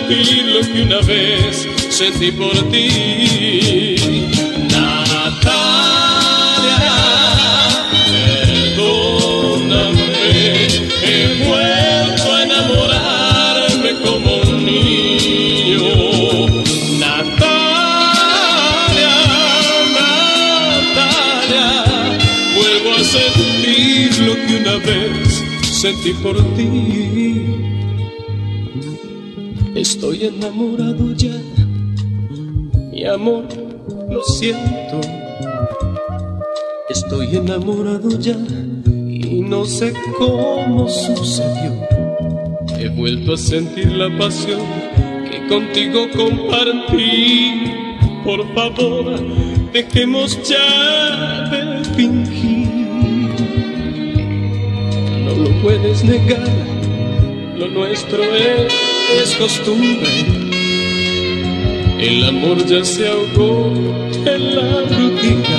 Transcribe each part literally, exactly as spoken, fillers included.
sentir lo que una vez sentí por ti. Natalia, perdóname, he vuelto a enamorarme como un niño. Natalia, Natalia, vuelvo a sentir lo que una vez sentí por ti. Estoy enamorado ya, mi amor, lo siento. Estoy enamorado ya y no sé cómo sucedió. He vuelto a sentir la pasión que contigo compartí. Por favor, dejemos ya de fingir. No lo puedes negar, lo nuestro es, es costumbre. El amor ya se ahogó en la rutina.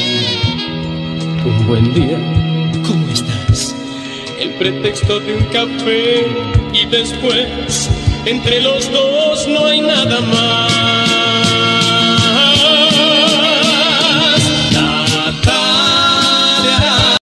Un buen día, ¿cómo estás? El pretexto de un café y después entre los dos no hay nada más.